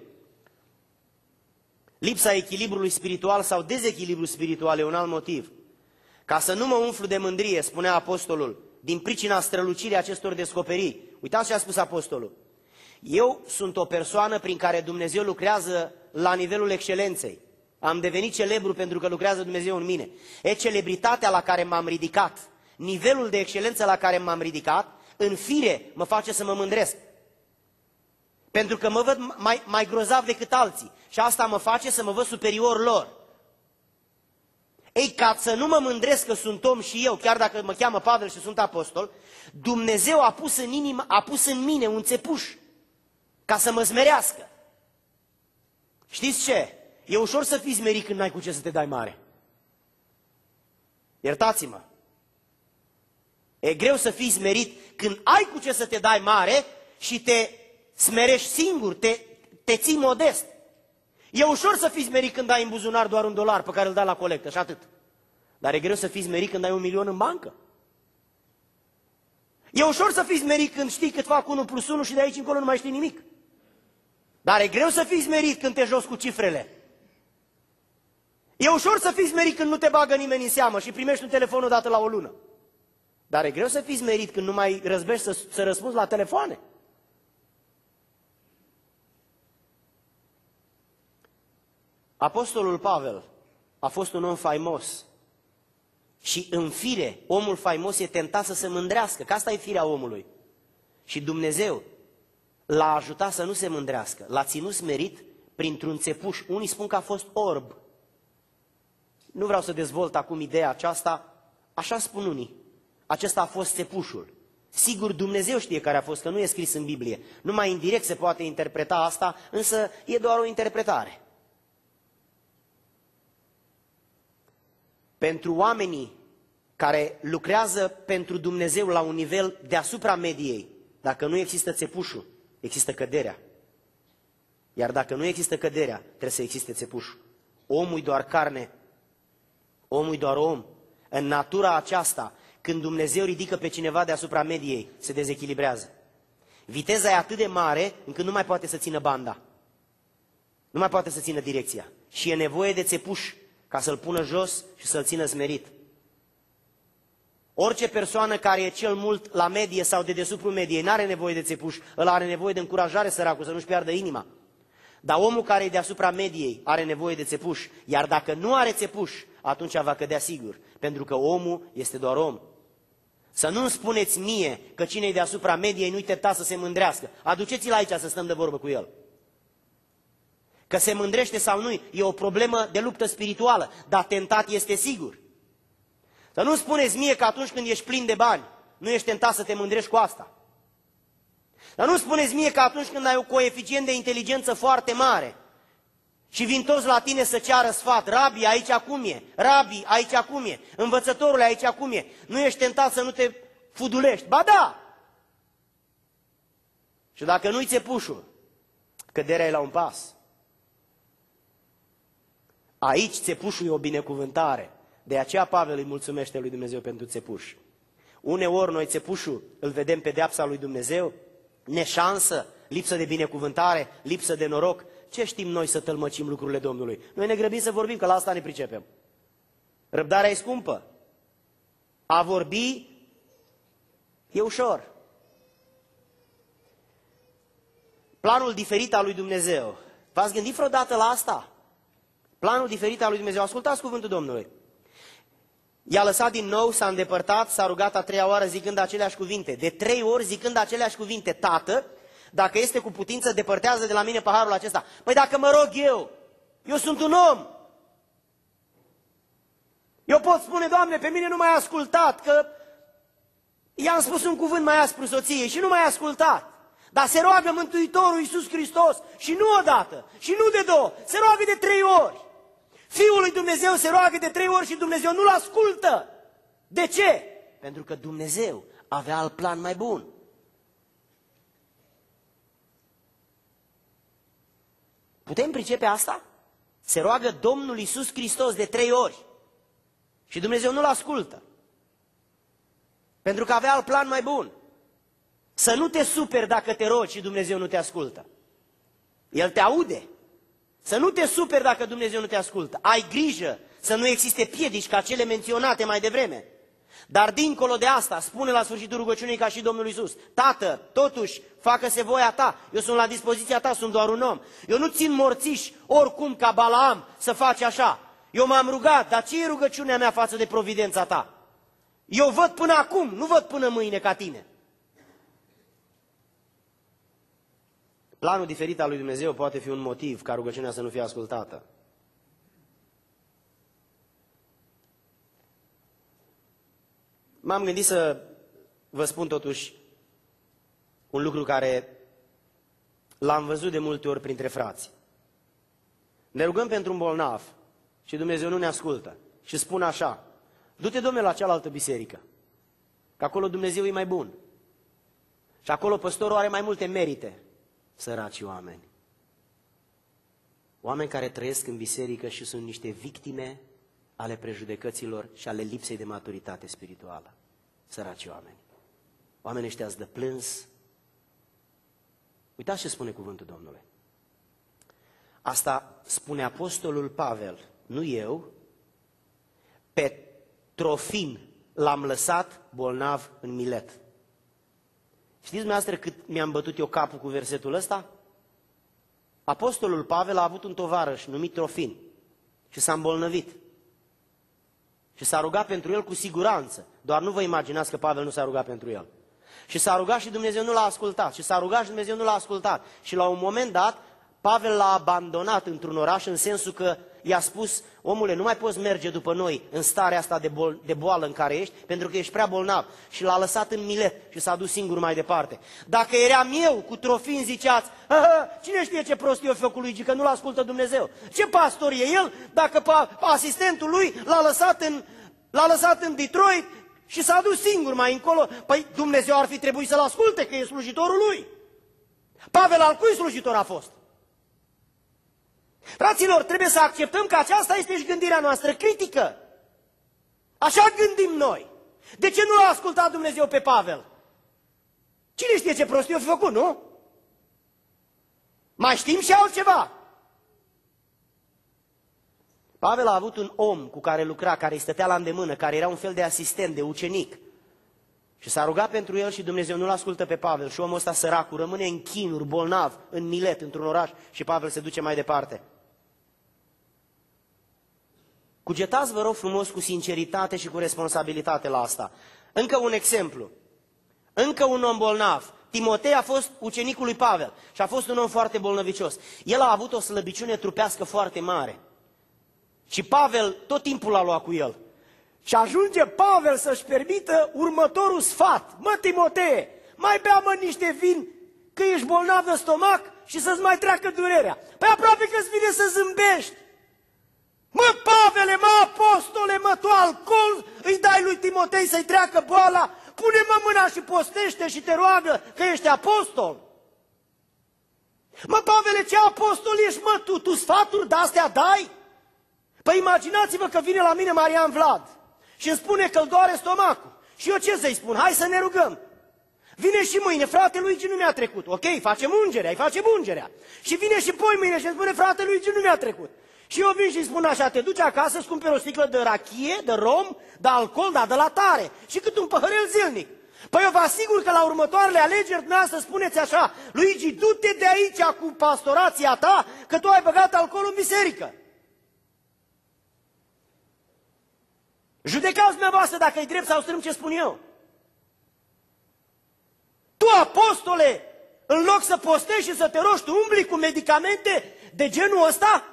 Lipsa echilibrului spiritual sau dezechilibru spiritual e un alt motiv. Ca să nu mă umflu de mândrie, spunea apostolul, din pricina strălucirii acestor descoperiri. Uitați ce a spus apostolul. Eu sunt o persoană prin care Dumnezeu lucrează la nivelul excelenței. Am devenit celebru pentru că lucrează Dumnezeu în mine. Celebritatea la care m-am ridicat, nivelul de excelență la care m-am ridicat, în fire mă face să mă mândresc. Pentru că mă văd mai grozav decât alții. Și asta mă face să mă văd superior lor. Ei, ca să nu mă mândresc că sunt om și eu, chiar dacă mă cheamă Pavel și sunt apostol, Dumnezeu a pus în mine un țepuș ca să mă smerească. Știți ce? E ușor să fii smerit când n-ai cu ce să te dai mare. Iertați-mă. E greu să fii smerit când ai cu ce să te dai mare și te smerești singur, te ții modest. E ușor să fii smerit când ai în buzunar doar $1 pe care îl dai la colectă și atât. Dar e greu să fii smerit când ai 1.000.000 în bancă. E ușor să fii smerit când știi cât fac 1 + 1 și de aici încolo nu mai știi nimic. Dar e greu să fii smerit când te joci cu cifrele. E ușor să fii smerit când nu te bagă nimeni în seamă și primești un telefon odată la o lună. Dar e greu să fii smerit când nu mai răzbești să răspunzi la telefoane. Apostolul Pavel a fost un om faimos și în fire, omul faimos e tentat să se mândrească, că asta e firea omului. Și Dumnezeu l-a ajutat să nu se mândrească, l-a ținut smerit printr-un țepuș. Unii spun că a fost orb. Nu vreau să dezvolt acum ideea aceasta, așa spun unii. Acesta a fost țepușul. Sigur, Dumnezeu știe care a fost, că nu e scris în Biblie. Numai indirect se poate interpreta asta, însă e doar o interpretare. Pentru oamenii care lucrează pentru Dumnezeu la un nivel deasupra mediei, dacă nu există țepușul, există căderea. Iar dacă nu există căderea, trebuie să existe țepușul. Omul e doar carne, omul e doar om. În natura aceasta, când Dumnezeu ridică pe cineva deasupra mediei, se dezechilibrează. Viteza e atât de mare încât nu mai poate să țină banda. Nu mai poate să țină direcția. Și e nevoie de țepuș ca să-l pună jos și să-l țină smerit. Orice persoană care e cel mult la medie sau de desubrul mediei n-are nevoie de țepuș, ăla are nevoie de încurajare, săracul, să nu-și piardă inima. Dar omul care e deasupra mediei are nevoie de țepuș, iar dacă nu are țepuș, atunci va cădea sigur, pentru că omul este doar om. Să nu-mi spuneți mie că cine e deasupra mediei nu-i tentat să se mândrească. Aduceți-l aici să stăm de vorbă cu el. Că se mândrește sau nu, e o problemă de luptă spirituală, dar tentat este sigur. Să nu spuneți mie că atunci când ești plin de bani, nu ești tentat să te mândrești cu asta. Dar nu spuneți mie că atunci când ai un coeficient de inteligență foarte mare și vin toți la tine să ceară sfat, Rabi, aici acum e, Rabi, aici acum e, învățătorule, aici acum e, nu ești tentat să nu te fudulești. Ba da! Și dacă nu-i țepușul, căderea e la un pas. Aici țepușul e o binecuvântare. De aceea Pavel îi mulțumește lui Dumnezeu pentru țepuș. Uneori noi țepușul îl vedem pedeapsa lui Dumnezeu, neșansă, lipsă de binecuvântare, lipsă de noroc. Ce știm noi să tălmăcim lucrurile Domnului? Noi ne grăbim să vorbim, că la asta ne pricepem. Răbdarea e scumpă. A vorbi e ușor. Planul diferit al lui Dumnezeu. V-ați gândit vreodată la asta? Planul diferit al lui Dumnezeu. Ascultați cuvântul Domnului. I-a lăsat din nou, s-a îndepărtat, s-a rugat a 3-a oară zicând aceleași cuvinte. De 3 ori zicând aceleași cuvinte. Tată, dacă este cu putință, depărtează de la mine paharul acesta. Păi dacă mă rog eu sunt un om. Eu pot spune, Doamne, pe mine nu m-ai ascultat, că i-am spus un cuvânt mai aspru soției și nu m-ai ascultat. Dar se roagă Mântuitorul Iisus Hristos și nu odată, și nu de 2, se roagă de 3 ori. Fiul lui Dumnezeu se roagă de 3 ori și Dumnezeu nu-l ascultă. De ce? Pentru că Dumnezeu avea alt plan mai bun. Putem pricepe asta? Se roagă Domnul Iisus Hristos de 3 ori și Dumnezeu nu-l ascultă. Pentru că avea alt plan mai bun. Să nu te superi dacă te rogi și Dumnezeu nu te ascultă. El te aude. Să nu te superi dacă Dumnezeu nu te ascultă. Ai grijă să nu existe piedici ca cele menționate mai devreme. Dar dincolo de asta, spune la sfârșitul rugăciunii ca și Domnul Iisus: Tată, totuși, facă-se voia ta, eu sunt la dispoziția ta, sunt doar un om. Eu nu țin morțiș oricum ca Balaam să faci așa. Eu m-am rugat, dar ce e rugăciunea mea față de providența ta? Eu văd până acum, nu văd până mâine ca tine. Planul diferit al lui Dumnezeu poate fi un motiv ca rugăciunea să nu fie ascultată. M-am gândit să vă spun totuși un lucru care l-am văzut de multe ori printre frați. Ne rugăm pentru un bolnav și Dumnezeu nu ne ascultă și spune așa: du-te, domnule, la cealaltă biserică, că acolo Dumnezeu e mai bun și acolo păstorul are mai multe merite. Săraci oameni. Oameni care trăiesc în biserică și sunt niște victime ale prejudecăților și ale lipsei de maturitate spirituală. Săraci oameni. Oamenii ăștia îți dă plâns. Uitați ce spune cuvântul Domnului. Asta spune apostolul Pavel, nu eu. Pe Trofim l-am lăsat bolnav în Milet. Știți dumneavoastră cât mi-am bătut eu capul cu versetul ăsta? Apostolul Pavel a avut un tovarăș numit Trofim și s-a îmbolnăvit. Și s-a rugat pentru el cu siguranță. Doar nu vă imaginați că Pavel nu s-a rugat pentru el. Și s-a rugat și Dumnezeu nu l-a ascultat. Și s-a rugat și Dumnezeu nu l-a ascultat. Și la un moment dat, Pavel l-a abandonat într-un oraș, în sensul că i-a spus: omule, nu mai poți merge după noi în starea asta de boală în care ești, pentru că ești prea bolnav. Și l-a lăsat în Milet și s-a dus singur mai departe. Dacă eram eu cu Trofim, ziceați: cine știe ce prost e făcut lui, că nu-l ascultă Dumnezeu. Ce pastor e el dacă asistentul lui l-a lăsat în Detroit și s-a dus singur mai încolo? Păi Dumnezeu ar fi trebuit să-l asculte, că e slujitorul lui. Pavel al cui slujitor a fost? Fraților, trebuie să acceptăm că aceasta este și gândirea noastră critică. Așa gândim noi. De ce nu l-a ascultat Dumnezeu pe Pavel? Cine știe ce prostie o fi făcut, nu? Mai știm și altceva. Pavel a avut un om cu care lucra, care îi stătea la îndemână, care era un fel de asistent, de ucenic. Și s-a rugat pentru el și Dumnezeu nu-l ascultă pe Pavel. Și omul ăsta, săracul, rămâne în chinuri, bolnav, în Milet, într-un oraș, și Pavel se duce mai departe. Cugetați, vă rog frumos, cu sinceritate și cu responsabilitate la asta. Încă un exemplu. Încă un om bolnav. Timotei a fost ucenicul lui Pavel și a fost un om foarte bolnăvicios. El a avut o slăbiciune trupească foarte mare. Și Pavel tot timpul l-a luat cu el. Și ajunge Pavel să-și permită următorul sfat: mă, Timotee, mai bea, mă, niște vin, că ești bolnav de stomac și să-ți mai treacă durerea. Păi aproape că-ți vine să zâmbești. Mă, Pavele, mă, apostole, mă, tu alcool îi dai lui Timotei să-i treacă boala? Pune-mă mâna și postește și te roagă că ești apostol. Mă, Pavele, ce apostol ești, mă, tu sfaturi de-astea dai? Păi imaginați-vă că vine la mine Marian Vlad și îmi spune că îl doare stomacul. Și eu ce să-i spun? Hai să ne rugăm. Vine și mâine: frate Luigi, nu mi-a trecut. Ok, facem ungerea, îi facem ungerea. Și vine și poi mâine și îmi spune: frate Luigi, nu mi-a trecut. Și eu vin și îi spun așa: te duci acasă, îți cumperi o sticlă de rachie, de rom, de alcool, dar de la tare, și cât un păhărel zilnic. Păi eu vă asigur că la următoarele alegeri dumneavoastră spuneți așa: Luigi, du-te de aici cu pastorația ta, că tu ai băgat alcool în biserică. Judecați dumneavoastră dacă e drept sau strâm ce spun eu. Tu, apostole, în loc să postești și să te rogi, tu umbli cu medicamente de genul ăsta?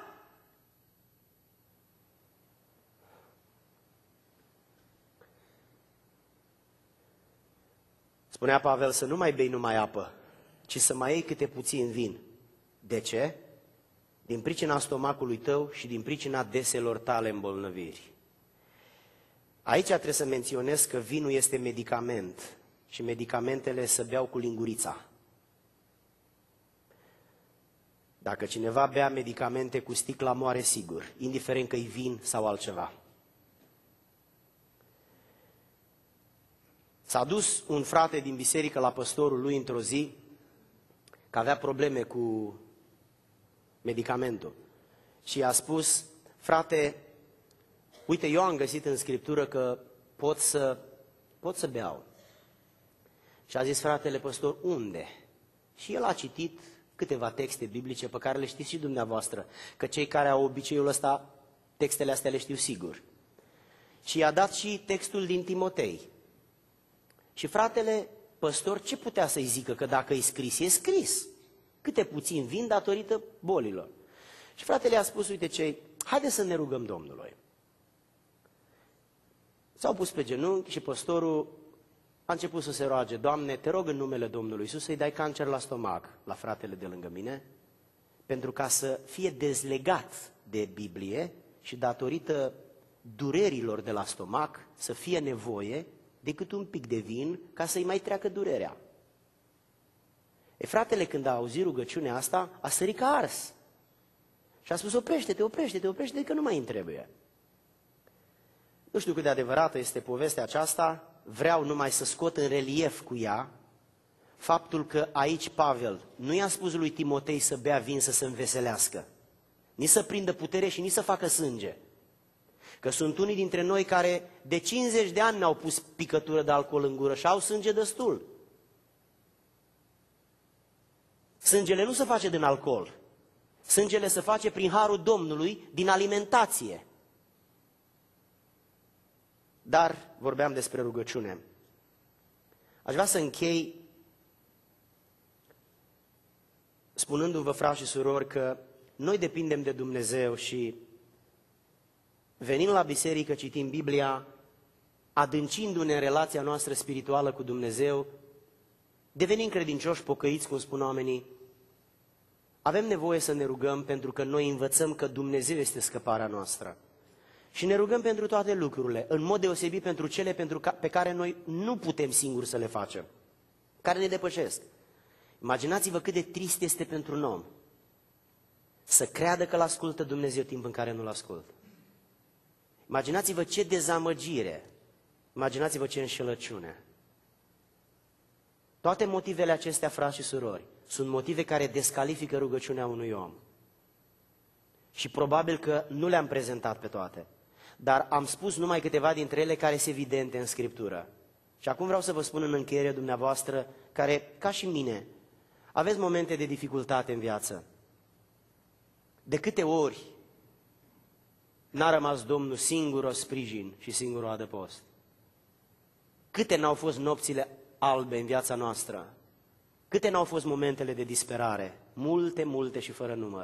Spunea Pavel să nu mai bei numai apă, ci să mai iei câte puțin vin. De ce? din pricina stomacului tău și din pricina deselor tale îmbolnăviri. Aici trebuie să menționez că vinul este medicament și medicamentele se beau cu lingurița. Dacă cineva bea medicamente cu sticla, moare sigur, indiferent că-i vin sau altceva. S-a dus un frate din biserică la păstorul lui într-o zi, că avea probleme cu medicamentul. Și i-a spus: frate, uite, eu am găsit în Scriptură că pot să beau. Și a zis fratele păstor: unde? Și el a citit câteva texte biblice pe care le știți și dumneavoastră, că cei care au obiceiul ăsta, textele astea le știu sigur. Și i-a dat și textul din Timotei. Și fratele păstor ce putea să-i zică? Că dacă e scris, e scris. Câte puțin vin datorită bolilor. Și fratele a spus: uite ce, haideți să ne rugăm Domnului. S-au pus pe genunchi și păstorul a început să se roage: Doamne, te rog în numele Domnului Iisus să-i dai cancer la stomac la fratele de lângă mine, pentru ca să fie dezlegat de Biblie și datorită durerilor de la stomac să fie nevoie decât un pic de vin ca să-i mai treacă durerea. E, fratele, când a auzit rugăciunea asta, a sărit ca ars. Și a spus: oprește-te, oprește-te, oprește-te, că nu mai îmi trebuie. Nu știu cât de adevărată este povestea aceasta, vreau numai să scot în relief cu ea faptul că aici Pavel nu i-a spus lui Timotei să bea vin să se înveselească, nici să prindă putere și nici să facă sânge. Că sunt unii dintre noi care de 50 de ani n-au pus picătură de alcool în gură și au sânge destul. Sângele nu se face din alcool. Sângele se face prin harul Domnului, din alimentație. Dar vorbeam despre rugăciune. Aș vrea să închei spunându-vă, frați și surori, că noi depindem de Dumnezeu și venind la biserică, citim Biblia, adâncindu-ne în relația noastră spirituală cu Dumnezeu, devenim credincioși pocăiți, cum spun oamenii, avem nevoie să ne rugăm pentru că noi învățăm că Dumnezeu este scăparea noastră. Și ne rugăm pentru toate lucrurile, în mod deosebit pentru cele pe care noi nu putem singuri să le facem, care ne depășesc. Imaginați-vă cât de trist este pentru un om să creadă că l-ascultă Dumnezeu timp în care nu-l ascultă. Imaginați-vă ce dezamăgire, imaginați-vă ce înșelăciune. Toate motivele acestea, frați și surori, sunt motive care descalifică rugăciunea unui om. Și probabil că nu le-am prezentat pe toate, dar am spus numai câteva dintre ele care sunt evidente în Scriptură. Și acum vreau să vă spun în încheiere dumneavoastră, care, ca și mine, aveți momente de dificultate în viață. De câte ori n-a rămas Domnul singur o sprijin și singur o adăpost? Câte n-au fost nopțile albe în viața noastră? Câte n-au fost momentele de disperare? Multe, multe și fără număr.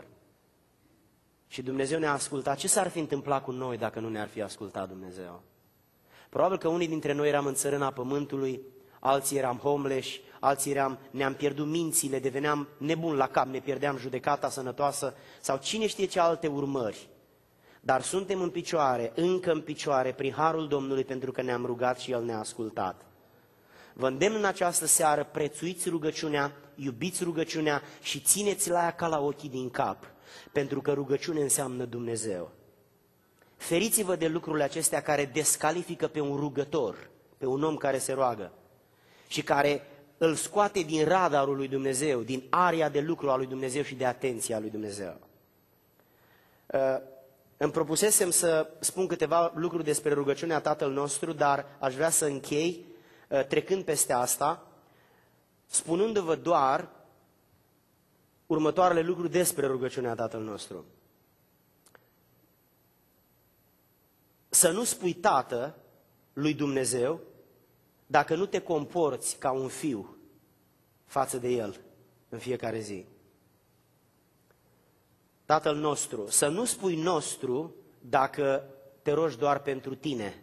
Și Dumnezeu ne-a ascultat. Ce s-ar fi întâmplat cu noi dacă nu ne-ar fi ascultat Dumnezeu? Probabil că unii dintre noi eram în țărâna pământului, alții eram homeless, alții ne-am pierdut mințile, deveneam nebuni la cap, ne pierdeam judecata sănătoasă sau cine știe ce alte urmări. Dar suntem în picioare, încă în picioare, prin harul Domnului, pentru că ne-am rugat și El ne-a ascultat. Vă îndemn în această seară, prețuiți rugăciunea, iubiți rugăciunea și țineți la ea ca la ochii din cap, pentru că rugăciune înseamnă Dumnezeu. Feriți-vă de lucrurile acestea care descalifică pe un rugător, pe un om care se roagă și care îl scoate din radarul lui Dumnezeu, din aria de lucru a lui Dumnezeu și de atenție a lui Dumnezeu. Îmi propusesem să spun câteva lucruri despre rugăciunea Tatăl nostru, dar aș vrea să închei trecând peste asta, spunându-vă doar următoarele lucruri despre rugăciunea Tatăl nostru. Să nu spui tată lui Dumnezeu dacă nu te comporți ca un fiu față de El în fiecare zi. Tatăl nostru, să nu spui nostru dacă te rogi doar pentru tine,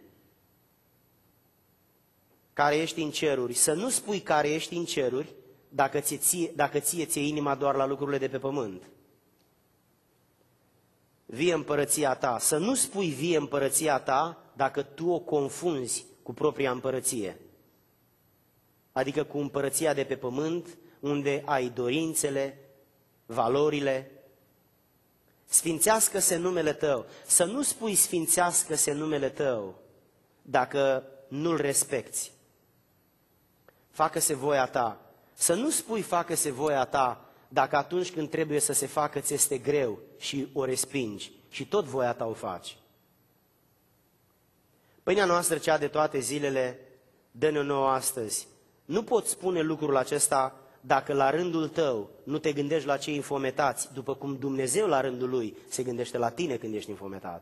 care ești în ceruri. Să nu spui care ești în ceruri dacă ție ți-e inima doar la lucrurile de pe pământ. vie împărăția ta. Să nu spui vie împărăția ta dacă tu o confunzi cu propria împărăție. Adică cu împărăția de pe pământ, unde ai dorințele, valorile. Sfințească-se numele tău. Să nu spui sfințească-se numele tău dacă nu-l respecti. Facă-se voia ta. Să nu spui facă-se voia ta dacă atunci când trebuie să se facă ți este greu și o respingi și tot voia ta o faci. Pâinea noastră, cea de toate zilele, dă-ne-o nouă astăzi. Nu poți spune lucrul acesta dacă la rândul tău nu te gândești la cei infometați, după cum Dumnezeu la rândul Lui se gândește la tine când ești infometat.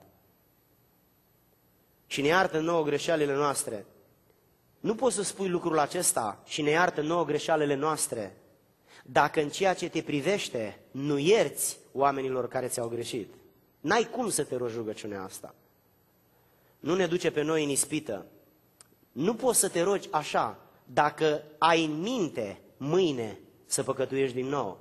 Și ne iartă nouă greșelile noastre. Nu poți să spui lucrul acesta și ne iartă nouă greșelile noastre dacă în ceea ce te privește nu ierți oamenilor care ți-au greșit. N-ai cum să te rogi rugăciunea asta. Nu ne duce pe noi în ispită. Nu poți să te rogi așa dacă ai în minte mâine să păcătuiești din nou.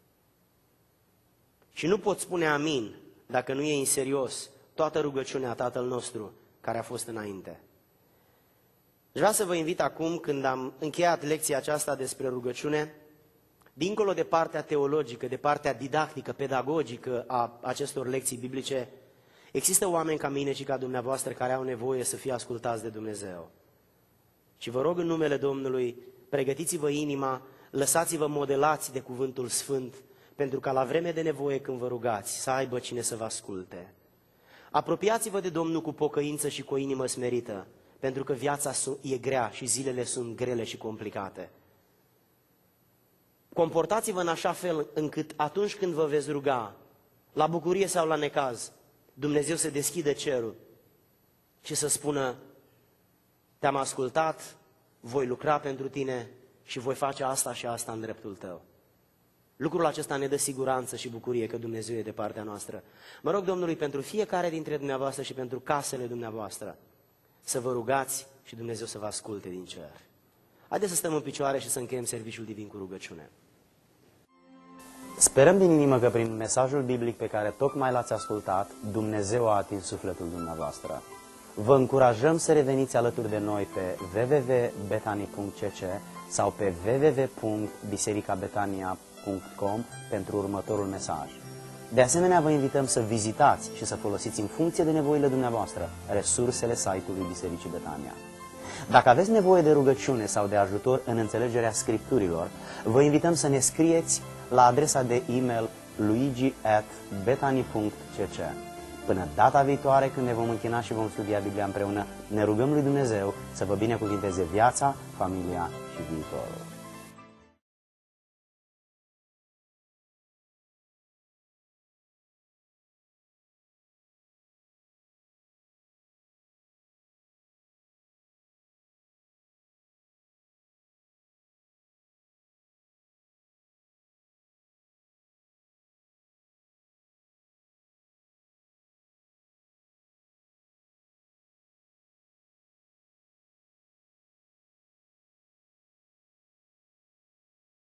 Și nu poți spune amin dacă nu iei în serios toată rugăciunea Tatăl nostru care a fost înainte. Vreau să vă invit acum, când am încheiat lecția aceasta despre rugăciune, dincolo de partea teologică, de partea didactică, pedagogică a acestor lecții biblice, există oameni ca mine și ca dumneavoastră care au nevoie să fie ascultați de Dumnezeu. Și vă rog în numele Domnului, pregătiți-vă inima, lăsați-vă modelați de Cuvântul Sfânt, pentru ca la vreme de nevoie când vă rugați să aibă cine să vă asculte. Apropiați-vă de Domnul cu pocăință și cu o inimă smerită, pentru că viața e grea și zilele sunt grele și complicate. Comportați-vă în așa fel încât atunci când vă veți ruga, la bucurie sau la necaz, Dumnezeu să deschidă cerul și să spună: te-am ascultat, voi lucra pentru tine și voi face asta și asta în dreptul tău. Lucrul acesta ne dă siguranță și bucurie că Dumnezeu e de partea noastră. Mă rog Domnului pentru fiecare dintre dumneavoastră și pentru casele dumneavoastră să vă rugați și Dumnezeu să vă asculte din cer. Haideți să stăm în picioare și să încheiem serviciul divin cu rugăciune. Sperăm din inimă că prin mesajul biblic pe care tocmai l-ați ascultat, Dumnezeu a atins sufletul dumneavoastră. Vă încurajăm să reveniți alături de noi pe www.betani.cc sau pe www.bisericabetania.com pentru următorul mesaj. De asemenea, vă invităm să vizitați și să folosiți în funcție de nevoile dumneavoastră resursele site-ului Bisericii Betania. Dacă aveți nevoie de rugăciune sau de ajutor în înțelegerea Scripturilor, vă invităm să ne scrieți la adresa de e-mail luigi@betani.cc. Până data viitoare, când ne vom închina și vom studia Biblia împreună, ne rugăm lui Dumnezeu să vă binecuvinteze viața, familia și viitorul.